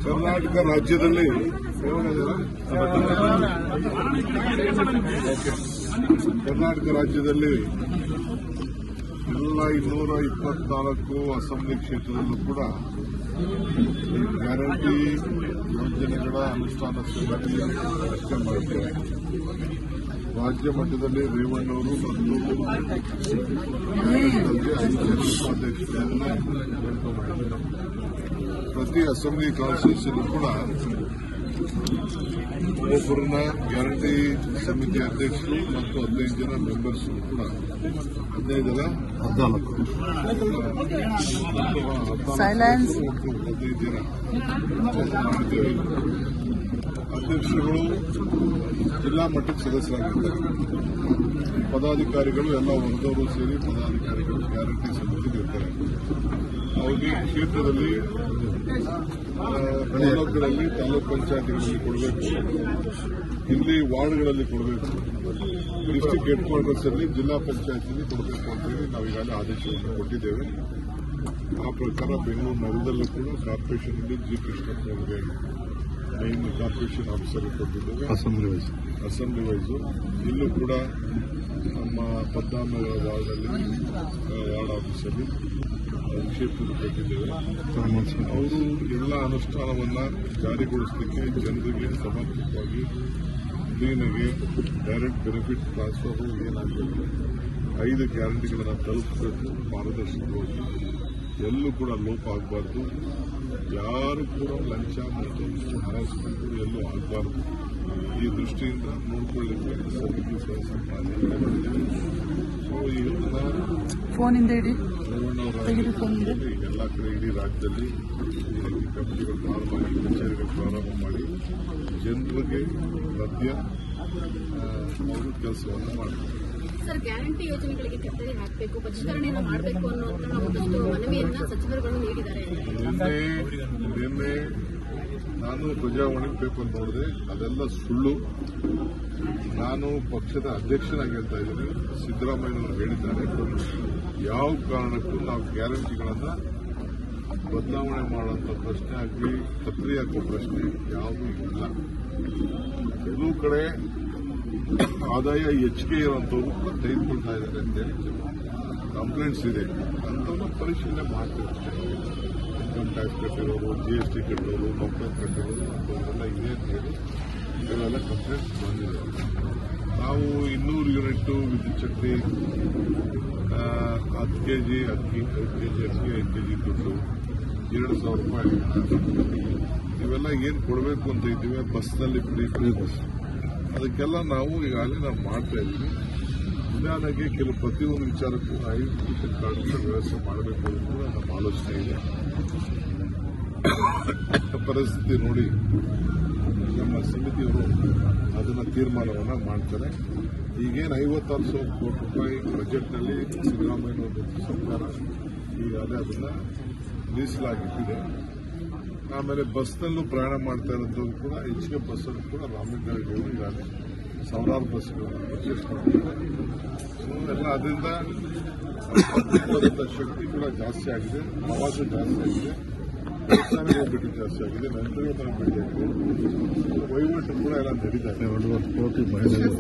ಕರ್ನಾಟಕ ರಾಜ್ಯದಲ್ಲಿ ಎಲ್ಲ 224 ಅಸೆಂಬ್ಲಿ ಕ್ಷೇತ್ರದಲ್ಲೂ ಕೂಡ ಈ ಗ್ಯಾರಂಟಿ ಯೋಜನೆಗಳ ಅನುಷ್ಠಾನ ಸಮಿತಿ ರಚನೆ ಮಾಡುತ್ತೇವೆ. ರಾಜ್ಯ ಮಟ್ಟದಲ್ಲಿ ರೇವಣ್ಣವರು ಮತ್ತು ಉಪಾಧ್ಯಕ್ಷರನ್ನು ನೇಮಕ ಮಾಡಿದ್ದಾರೆ. ಪ್ರತಿ ಅಸೆಂಬ್ಲಿ ಕಾನ್ಸ್ಟಿಟ್ಯೂನ್ಸಿಯಲ್ಲೂ ಕೂಡ ಒಬ್ಬರನ್ನ ಗ್ಯಾರಂಟಿ ಸಮಿತಿ ಅಧ್ಯಕ್ಷರು ಮತ್ತು 15 ಜನ ಮೆಂಬರ್ಸ್ ಕೂಡ 15 ಜನ 15 ಜನ ಮಾಡ್ತೇವೆ. ಅಧ್ಯಕ್ಷರುಗಳು ಜಿಲ್ಲಾ ಮಟ್ಟಕ್ಕೆ ಸದಸ್ಯರಾಗಿದ್ದಾರೆ. ಪದಾಧಿಕಾರಿಗಳು ಎಲ್ಲ ವರ್ಗದವರು ಸೇರಿ ಪದಾಧಿಕಾರಿಗಳು ಗ್ಯಾರಂಟಿ ಸಮಿತಿಗೆ ಇರ್ತಾರೆ. ಅವರಿಗೆ ಕ್ಷೇತ್ರದಲ್ಲಿ ತಾಲೂಕುಗಳಲ್ಲಿ ತಾಲೂಕ್ ಪಂಚಾಯತ್ಗಳಲ್ಲಿ ಕೊಡಬೇಕು, ಇಲ್ಲಿ ವಾರ್ಡ್ಗಳಲ್ಲಿ ಕೊಡಬೇಕು, ಡಿಸ್ಟಿಕ್ ಹೆಡ್ ಕ್ವಾರ್ಟರ್ಸ್ ಅಲ್ಲಿ ಜಿಲ್ಲಾ ಪಂಚಾಯತ್ನಲ್ಲಿ ಕೊಡಬೇಕು ಅಂತ ಹೇಳಿ ನಾವು ಈಗಾಗಲೇ ಆದೇಶವನ್ನು ಕೊಟ್ಟಿದ್ದೇವೆ. ಆ ಪ್ರಕಾರ ಬೆಂಗಳೂರು ನಗರದಲ್ಲೂ ಕೂಡ ಕಾರ್ಪೊರೇಷನ್ನಲ್ಲಿ ಜಿ ಕೃಷ್ಣಪ್ಪ ಅವರಿಗೆ ಮೈನ್ ಕಾರ್ಪೊರೇಷನ್ ಆಫೀಸರ್ ಕೊಟ್ಟಿದ್ದೇವೆ. ಅಸೆಂಬ್ಲಿ ವೈಸು ಇಲ್ಲೂ ಕೂಡ ನಮ್ಮ 14 ವಾರ್ಡಲ್ಲಿ ವಾರ್ಡ್ ಆಫೀಸಲ್ಲಿ ಕ್ಷೇತ್ರದಲ್ಲಿ ಕೊಟ್ಟಿದ್ದೇವೆ. ಅವರು ಎಲ್ಲ ಅನುಷ್ಠಾನವನ್ನ ಜಾರಿಗೊಳಿಸಲಿಕ್ಕೆ ಜನರಿಗೆ ಸಮರ್ಪಕವಾಗಿ ಕ್ಲೀನಾಗಿ ಡೈರೆಕ್ಟ್ ಬೆನಿಫಿಟ್ ಟ್ರಾನ್ಸ್ಫರ್ ಏನಾಗಬೇಕು, 5 ಗ್ಯಾರಂಟಿಗಳನ್ನು ತಲುಪಬೇಕು, ಪಾರದರ್ಶಕವಾಗಿ ಎಲ್ಲೂ ಕೂಡ ಲೋಪ ಆಗಬಾರ್ದು, ಯಾರು ಕೂಡ ಲಂಚ ಮತ್ತು ಹರಾಸ್ಮೆಂಟ್ ಎಲ್ಲೂ ಆಗಬಾರ್ದು. ಈ ದೃಷ್ಟಿಯಿಂದ ನೋಡಿಕೊಳ್ಳಿಕ್ಕೆ ಸಮಿತಿ ಸದಸ್ಯ ಎಲ್ಲ ಕಡೆ ಇಡೀ ರಾಜ್ಯದಲ್ಲಿ ಕಮಿಟಿಗಳು ಪ್ರಾರಂಭ ಮಾಡಿ, ಕಚೇರಿಗಳು ಪ್ರಾರಂಭ ಮಾಡಿ ಜನರಿಗೆ ಮಧ್ಯ ಅವರು ಕೆಲಸವನ್ನು ಮಾಡ್ತಾರೆ. ಸರ್, ಗ್ಯಾರಂಟಿ ಯೋಜನೆಗಳಿಗೆ ಕತ್ತರಿ ಹಾಕಬೇಕು, ಪರಿಷ್ಕರಣೆಯನ್ನು ಮಾಡಬೇಕು ಅನ್ನುವಂತಹ ಒಂದಷ್ಟು ಮನವಿಯನ್ನ ಸಚಿವರುಗಳು ನೀಡಿದ್ದಾರೆ. ನಿನ್ನೆ ನಾನು ಪ್ರಜಾವಾಣಿ ಪೇಪರ್ ನೋಡಿದೆ, ಅದೆಲ್ಲ ಸುಳ್ಳು. ನಾನು ಪಕ್ಷದ ಅಧ್ಯಕ್ಷನಾಗಿ ಹೇಳ್ತಾ ಇದ್ದೀನಿ, ಸಿದ್ದರಾಮಯ್ಯನವರು ಹೇಳಿದ್ದಾರೆ, ಯಾವ ಕಾರಣಕ್ಕೂ ನಾವು ಗ್ಯಾರಂಟಿಗಳನ್ನು ಬದಲಾವಣೆ ಮಾಡುವಂಥ ಪ್ರಶ್ನೆ ಆಗಲಿ, ಕತ್ತರಿ ಹಾಕೋ ಪ್ರಶ್ನೆ ಯಾವುದೂ ಇಲ್ಲ. ಕೆಲವು ಕಡೆ ಆದಾಯ ಹೆಚ್ಚಿಗೆ ಇರುವಂತವರು ಕೂಡ ತೆಗೆದುಕೊಳ್ತಾ ಇದ್ದಾರೆ ಅಂತೇಳಿ ಕಂಪ್ಲೇಂಟ್ಸ್ ಇದೆ. ಅಂಥವ್ರನ್ನ ಪರಿಶೀಲನೆ ಮಾಡ್ತೀವಿ ಅಷ್ಟೇ. ಇನ್ಕಮ್ ಟ್ಯಾಕ್ಸ್ ಕಟ್ಟಿರೋರು, GST ಕಟ್ಟಿರೋರು, ಮಕ್ಕಳು ಕಟ್ಟಿರೋರು ಅಂಥವರೆಲ್ಲ ಇದೆ ಅಂತೇಳಿ ಇವೆಲ್ಲ ಕಂಪ್ಲೇಂಟ್ಸ್ ಬಂದಿದೆ. ನಾವು 200 ಯೂನಿಟ್ ವಿದ್ಯುತ್ ಶಕ್ತಿ, 10 ಕೆಜಿ ಅಕ್ಕಿ, 5 ಕೆಜಿ ಅಕ್ಕಿ, 5 ಕೆಜಿ ದುಡ್ಡು, 2,000 ರೂಪಾಯಿ ಇವೆಲ್ಲ ಏನು ಕೊಡಬೇಕು ಅಂತ ಇದ್ದೀವಿ. ಬಸ್ನಲ್ಲಿ ಫ್ರೀ ಬಸ್, ಅದಕ್ಕೆಲ್ಲ ನಾವು ಈಗಾಗಲೇ ನಾವು ಮಾಡ್ತಾ ಇದ್ದೀವಿ. ನಿಧಾನಕ್ಕೆ ಕೆಲವು ಪ್ರತಿಯೊಂದು ವಿಚಾರಕ್ಕೂ ಐಡೆಂಟಿಫಿಕೇಷನ್ ಕಾರ್ಡ್ ವ್ಯವಸ್ಥೆ ಮಾಡಬೇಕು ಅಂತ ಕೂಡ ನಮ್ಮ ಆಲೋಚನೆ ಇದೆ. ಪರಿಸ್ಥಿತಿ ನೋಡಿ ನಮ್ಮ ಸಮಿತಿಯವರು ಅದನ್ನು ತೀರ್ಮಾನವನ್ನು ಮಾಡ್ತಾರೆ. ಈಗೇನು 56,000 ಕೋಟಿ ರೂಪಾಯಿ ಬಜೆಟ್ನಲ್ಲಿ ಸಿದ್ದರಾಮಯ್ಯ ಸರ್ಕಾರ ಈಗಾಗಲೇ ಅದನ್ನು ಮೀಸಲಾಗಿಟ್ಟಿದೆ. ಆಮೇಲೆ ಬಸ್ನಲ್ಲೂ ಪ್ರಯಾಣ ಮಾಡ್ತಾ ಇರೋಂಥವ್ರು ಕೂಡ ಹೆಚ್ಚಿಗೆ ಬಸ್ಸಲ್ಲಿ ಕೂಡ ರಾಮಲಿಂಗಾರೆಡ್ಡಿ ಅವರು ಈಗಾಗಲೇ 1000 ಬಸ್ಗಳನ್ನು ಪರ್ಚೇಸ್ ಮಾಡಿದ್ದಾರೆ. ಎಲ್ಲ ಅದರಿಂದ ಶಕ್ತಿ ಕೂಡ ಜಾಸ್ತಿ ಆಗಿದೆ, ಪ್ರವಾಸ ಜಾಸ್ತಿ ಆಗಿದೆ, ದೇವಸ್ಥಾನಕ್ಕೆ ಹೋಗ್ಬಿಟ್ಟು ಜಾಸ್ತಿ ಆಗಿದೆ, ನಂತರವೂ ಭೇಟಿ ಆಗಿದೆ, ವಹಿವಾಟು ಕೂಡ ಎಲ್ಲ ನಡೀತಾ ಇದೆ. 1.5 ಕೋಟಿ ಮಹಿಳೆಗಳು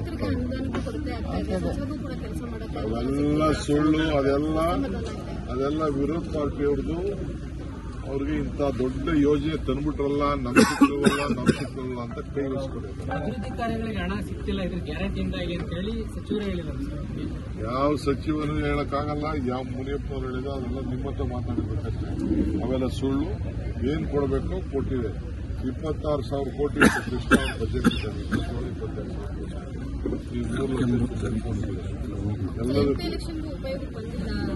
ಅವೆಲ್ಲ ಸುಳ್ಳು, ಅದೆಲ್ಲ ವಿರೋಧ ಪಾರ್ಟಿಯವ್ರದ್ದು. ಅವ್ರಿಗೆ ಇಂಥ ದೊಡ್ಡ ಯೋಜನೆ ತಂದ್ಬಿಟ್ರಲ್ಲ, ನಮ್ಗೆ ಸಿಕ್ಕಲ್ಲ ಅಂತ ಕೈಗೊಳಿಸ್ಕೊಡಿದ್ದಾರೆ. ಅಭಿವೃದ್ಧಿ ಕಾರ್ಯಗಳಿಗೆ ಹಣ ಸಿಗ್ತಿಲ್ಲ, ಇದ್ರ ಗ್ಯಾರಂಟಿಯಿಂದಾಗಿ ಅಂತ ಹೇಳಿ ಸಚಿವರು ಹೇಳಿದ್ದಾರೆ. ಯಾವ ಸಚಿವರು ಹೇಳಕ್ಕಾಗಲ್ಲ, ಯಾವ ಮುನಿಯಪ್ಪನವ್ರು ಹೇಳಿದ ಅದೆಲ್ಲ ನಿಮ್ಮ ಹತ್ರ ಮಾತಾಡಬೇಕಷ್ಟೇ. ಅವೆಲ್ಲ ಸುಳ್ಳು. ಏನ್ ಕೊಡಬೇಕೋ ಕೊಟ್ಟಿದೆ. 26,000 ಕೋಟಿ ಕೃಷ್ಣ ಬಜೆಟ್ ಇದೆ, 26,000 ಕೋಟಿ. ಈ 3 ಲಕ್ಷ ಎಲ್ಲದಕ್ಕೂ